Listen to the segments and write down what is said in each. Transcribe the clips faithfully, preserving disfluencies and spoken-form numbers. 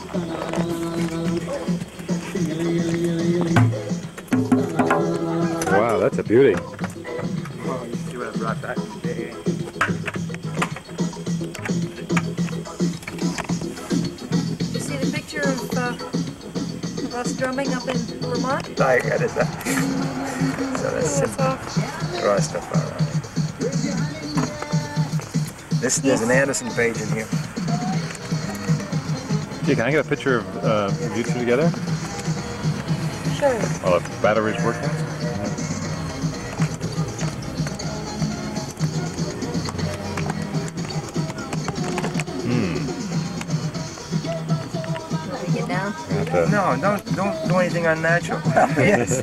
Wow, that's a beauty. Oh, you see what I brought back today. You see the picture of, uh, of us drumming up in Vermont? I got it. So that's That's off. draw stuff out. This there's an Anderson page in here. Gee, can I get a picture of uh, you two together? Sure. While the battery's working? Hmm. Let me get down. No, don't don't do anything unnatural. Yes.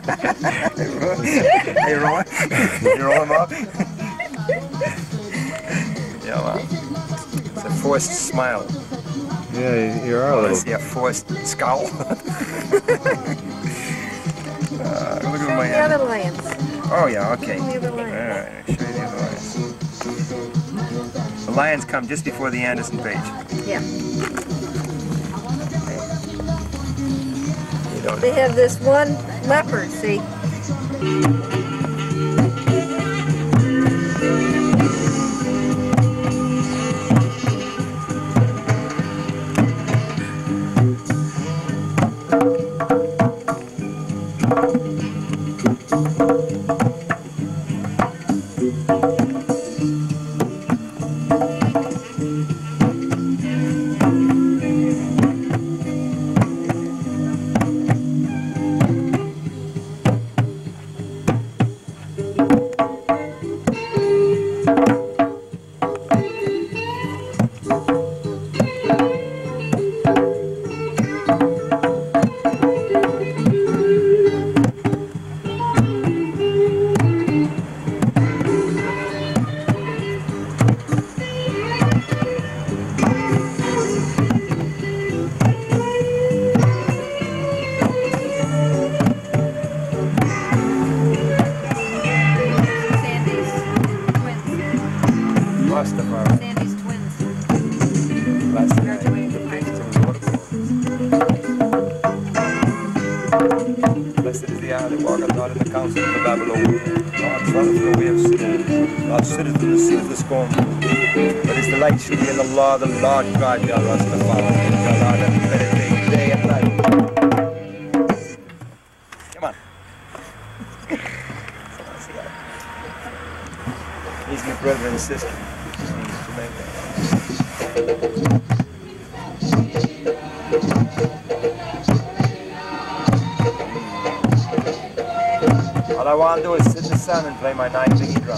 Are you rolling? You roll them up? Yeah, well, it's a forced smile. Yeah, you are a little. I see a forced scowl. uh, look at my The hand. other lions. Oh yeah, okay. The other All lions. right, I'll show you the other lions. The lions come just before the Anderson page. Yeah. You don't They have this one leopard, see? Sandy's twins. Last They're doing the it. picture was wonderful. Blessed is the hour that walketh not in the counsel of the Babylonians, nor treadeth in the way of sinners, nor sitteth in the seat of the scornful. But his delight shall be in the law of the Lord God, shall rest the follow. Shall not have meditate day and night. Come on. He's my brother and sister. All I want to do is sit in the sun and play my nine fingy drum.